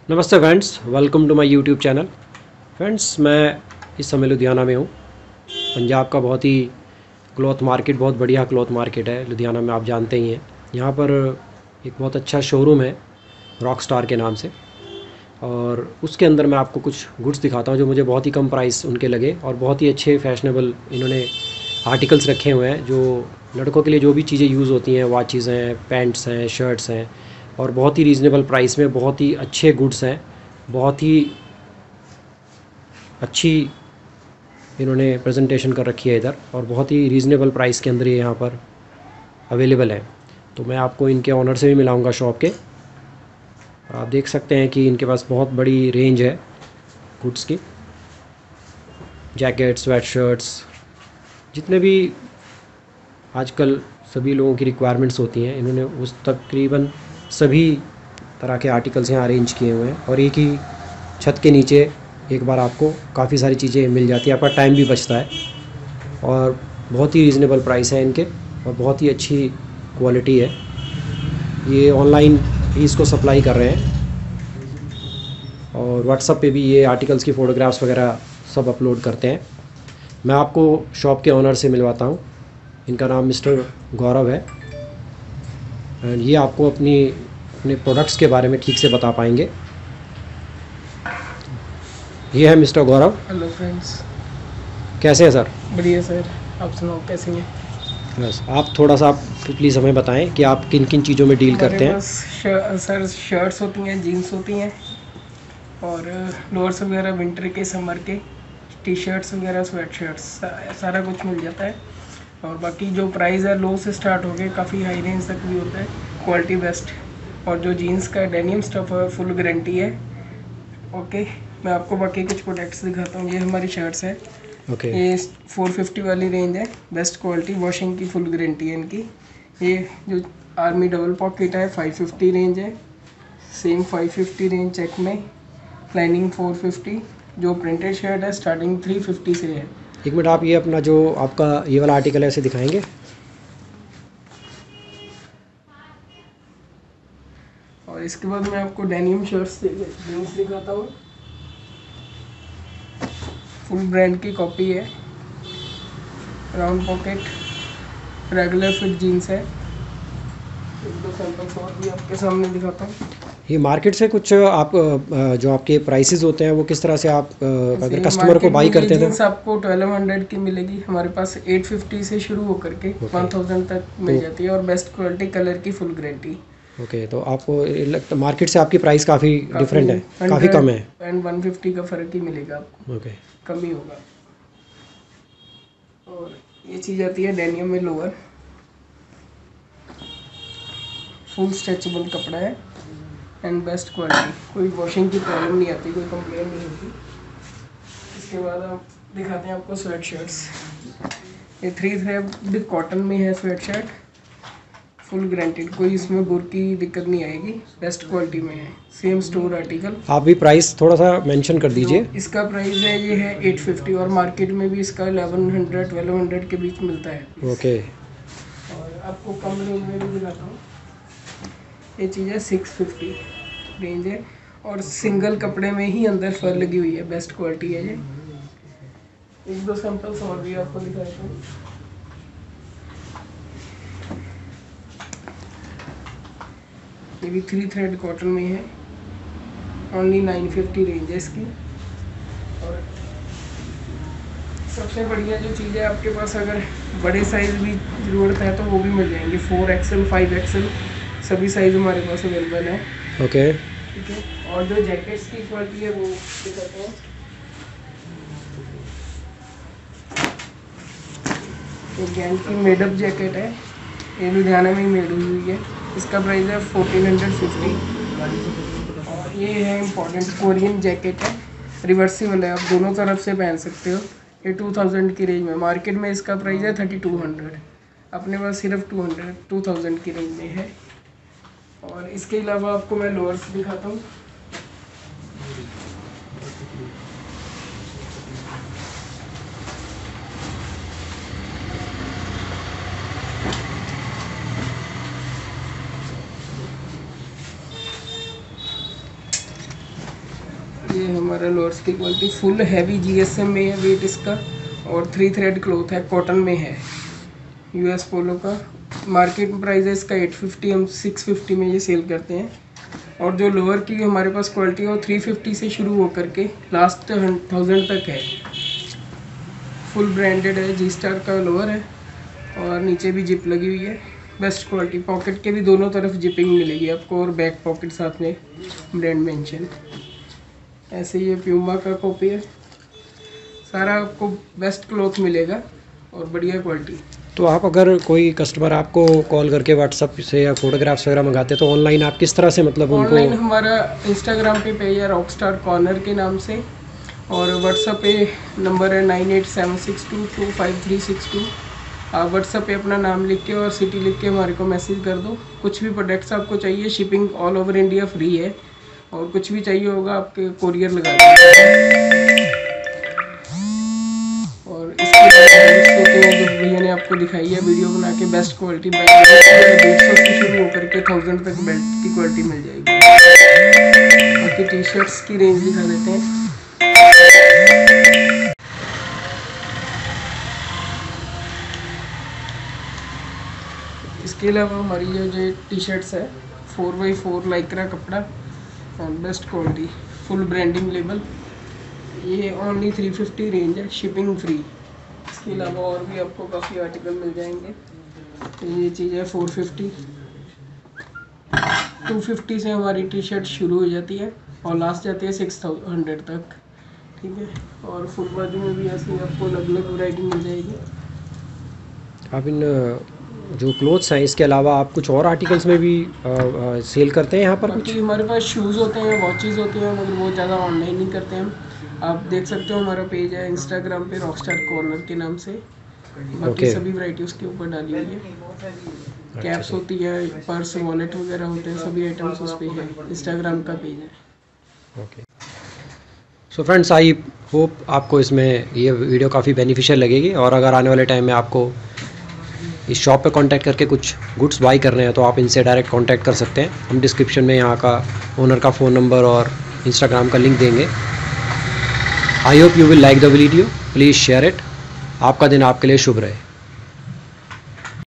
नमस्ते friends, welcome to my YouTube channel. Friends, मैं इस समय लुधियाना में हूँ। पंजाब का बहुत ही क्लॉथ मार्केट, बहुत बढ़िया क्लॉथ मार्केट है लुधियाना में, आप जानते ही हैं। यहाँ पर एक बहुत अच्छा शोरूम है रॉक स्टार के नाम से, और उसके अंदर मैं आपको कुछ गुड्स दिखाता हूँ जो मुझे बहुत ही कम प्राइस उनके लगे, और बहुत ही अच्छे फैशनेबल इन्होंने आर्टिकल्स रखे हुए हैं जो लड़कों के लिए जो भी चीज़ें यूज़ होती हैं, वॉचेज़ हैं, पैंट्स हैं, शर्ट्स हैं, और बहुत ही रीज़नेबल प्राइस में बहुत ही अच्छे गुड्स हैं। बहुत ही अच्छी इन्होंने प्रेजेंटेशन कर रखी है इधर, और बहुत ही रीज़नेबल प्राइस के अंदर ये यहाँ पर अवेलेबल है। तो मैं आपको इनके ऑनर से भी मिलाऊंगा शॉप के, और आप देख सकते हैं कि इनके पास बहुत बड़ी रेंज है गुड्स की। जैकेट, स्वेट शर्ट्स, जितने भी आजकल सभी लोगों की रिक्वायरमेंट्स होती हैं, इन्होंने उस तकरीबन सभी तरह के आर्टिकल्स यहाँ अरेंज किए हुए हैं। और एक ही छत के नीचे एक बार आपको काफ़ी सारी चीज़ें मिल जाती है, आपका टाइम भी बचता है, और बहुत ही रीज़नेबल प्राइस है इनके, और बहुत ही अच्छी क्वालिटी है। ये ऑनलाइन भी इसको सप्लाई कर रहे हैं, और व्हाट्सएप पे भी ये आर्टिकल्स की फ़ोटोग्राफ्स वगैरह सब अपलोड करते हैं। मैं आपको शॉप के ऑनर से मिलवाता हूँ। इनका नाम मिस्टर गौरव है, एंड ये आपको अपने प्रोडक्ट्स के बारे में ठीक से बता पाएंगे। ये है मिस्टर गौरव। Hello friends. कैसे हैं सर? बढ़िया सर, आप सुनाओ कैसे हैं? बस आप थोड़ा सा आप प्लीज़ हमें बताएं कि आप किन किन चीज़ों में डील हमारे करते हैं। पास सर शर्ट्स होती हैं, जीन्स होती हैं, और लोअर्स वगैरह विंटर के, समर के, टी शर्ट्स वगैरह, स्वेट शर्ट्स, सारा कुछ मिल जाता है। और बाकी जो प्राइस है लो से स्टार्ट हो गए, काफ़ी हाई रेंज तक भी होता है, क्वालिटी बेस्ट। और जो जीन्स का डेनिम स्टफ है फुल गारंटी है। ओके, मैं आपको बाकी कुछ प्रोडक्ट्स दिखाता हूँ। ये हमारी शर्ट्स है। ओके। ये 450 वाली रेंज है, बेस्ट क्वालिटी, वॉशिंग की फुल गारंटी है इनकी। ये जो आर्मी डबल पॉकेट है 550 रेंज है, सेम 550 रेंज चेक में, लाइनिंग 450। जो प्रिंटेड शर्ट है स्टार्टिंग 350 से है। एक मिनट, आप ये अपना जो आपका ये वाला आर्टिकल है इसे दिखाएंगे। और इसके बाद मैं आपको डेनिम शर्ट्स जीन्स दिखाता हूँ। फुल ब्रांड की कॉपी है, round pocket, regular fit jeans है। एक दो सैंपल्स और भी आपके सामने दिखाता हूँ। ये मार्केट से कुछ आप जो आपके प्राइसेस होते हैं वो किस तरह से आप अगर ऐसे कस्टमर को मार्केट में बाई ये करते हैं जीन्स आपको 1200 की मिलेगी, हमारे पास 850 से शुरू होकर के 1000 तक मिल जाती है, और बेस्ट क्वालिटी कलर की फुल गारंटी। ओके, तो आपको ये लगता मार्केट से आपकी प्राइस काफ़ी डिफरेंट है, काफ़ी 100 कम है। एंड 150 का फ़र्क ही मिलेगा आपको, ओके। कम ही होगा। और ये चीज़ आती है डेनियम में लोअर, फुल स्ट्रेचेबल कपड़ा है एंड बेस्ट क्वालिटी, कोई वॉशिंग की प्रॉब्लम नहीं आती, कोई कंप्लेन नहीं होती। इसके बाद आप दिखाते हैं आपको स्वेट शर्ट्स। ये 3 थ्रेड कॉटन में है स्वेट शर्ट, फुल गारंटेड, कोई इसमें बुर की दिक्कत नहीं आएगी, बेस्ट क्वालिटी में है, सेम स्टोर आर्टिकल। आप भी प्राइस थोड़ा सा मेंशन कर जो दीजिए। इसका प्राइस है ये है 850, और मार्केट में भी इसका 1100 1200 के बीच मिलता है। ओके। और आपको कम रेंज में भी दिखाता हूँ। ये चीज़ है 650 रेंज है, और सिंगल कपड़े में ही अंदर फर लगी हुई है, बेस्ट क्वालिटी है ये। एक दो सैंपल्स और भी आपको दिखाता हूँ। ये भी 3 थ्रेड कॉटन में है, ओनली 950 रेंज है इसकी। और सबसे बढ़िया जो चीज़ है, आपके पास अगर बड़े साइज़ भी ज़रूरत है तो वो भी मिल जाएंगे, 4XL 5XL सभी साइज़ हमारे पास अवेलेबल है। ओके। ठीक है, और जो जैकेट्स की क्वालिटी है वो दिखाते हैं। ये गैंग की मेडअप जैकेट है, ये लुधियाना में ही मेड हुई है। इसका प्राइस है 1450। और ये है इम्पोर्टेंट कोरियन जैकेट है, रिवर्सिबल है, आप दोनों तरफ से पहन सकते हो। ये 2000 की रेंज में, मार्केट में इसका प्राइस है 3200, अपने पास सिर्फ 2000 की रेंज में है। और इसके अलावा आपको मैं लोअर्स दिखाता हूँ। ये हमारा लोअर्स की क्वालिटी फुल हैवी GSM में है वेट इसका, और 3 थ्रेड क्लॉथ है, कॉटन में है, US पोलो का। मार्केट प्राइस है इसका 850, हम 650 में ये सेल करते हैं। और जो लोअर की हमारे पास क्वालिटी है वो 350 से शुरू होकर के लास्ट 1000 तक है। फुल ब्रांडेड है, G-Star का लोअर है और नीचे भी जिप लगी हुई है, बेस्ट क्वालिटी। पॉकेट के भी दोनों तरफ जिपिंग मिलेगी आपको और बैक पॉकेट साथ में ब्रांड मेंशन। ऐसे ये प्यूमा का कॉपी है, सारा आपको बेस्ट क्लॉथ मिलेगा और बढ़िया क्वालिटी। तो आप अगर कोई कस्टमर आपको कॉल करके व्हाट्सअप से या फोटोग्राफ्स वगैरह मंगाते हैं तो ऑनलाइन आप किस तरह से मतलब उनको? ऑनलाइन हमारा इंस्टाग्राम पे पेज है रॉकस्टार कॉर्नर के नाम से, और व्हाट्सअप पे नंबर है 9876225362। आप व्हाट्सअप पे अपना नाम लिख के और सिटी लिख के हमारे को मैसेज कर दो। कुछ भी प्रोडक्ट्स आपको चाहिए, shipping all over India free है, और कुछ भी चाहिए होगा आपके कोरियर लगा देंगे। और इसके जो भैया ने आपको दिखाई है वीडियो बना के, बेस्ट क्वालिटी 150 से शुरू होकर के 1000 तक बेल्ट की क्वालिटी मिल जाएगी। बाकी टी शर्ट्स की रेंज दिखा देते हैं। इसके अलावा हमारी जो टी शर्ट्स है 4x4 लाइक्रा कपड़ा और best quality, full branding label. ये ओनली 350 रेंज है, शिपिंग फ्री। इसके अलावा और भी आपको काफ़ी आर्टिकल मिल जाएंगे। तो ये चीज़ है 450, 250 से हमारी टी शर्ट शुरू हो जाती है और लास्ट जाती है 600 तक, ठीक है। और फुल बाजू में भी ऐसी आपको अलग अलग वैरायटी मिल जाएगी। आप इन जो क्लोथ्स हैं इसके अलावा आप कुछ और आर्टिकल्स में भी सेल करते हैं यहाँ पर? कुछ हमारे पास शूज़ होते हैं, वॉचेज़ होती हैं, मगर बहुत ज़्यादा ऑनलाइन नहीं करते हम। आप देख सकते हो हमारा पेज है इंस्टाग्राम पे रॉकस्टार कॉर्नर के नाम से। बाकी सभी वैरायटी उसके ऊपर डाली हुई है। कैप्स होती है, पर्स, वॉलेट वगैरह होते हैं, सभी आइटम्स उस पर है। इंस्टाग्राम का पेज है। Okay. So friends, I hope आपको इसमें ये वीडियो काफ़ी बेनिफिशियल लगेगी, और अगर आने वाले टाइम में आपको इस शॉप पे कांटेक्ट करके कुछ गुड्स बाई करने हैं तो आप इनसे डायरेक्ट कांटेक्ट कर सकते हैं। हम डिस्क्रिप्शन में यहाँ का ओनर का फ़ोन नंबर और इंस्टाग्राम का लिंक देंगे। I hope you will like the video, please share it. आपका दिन आपके लिए शुभ रहे।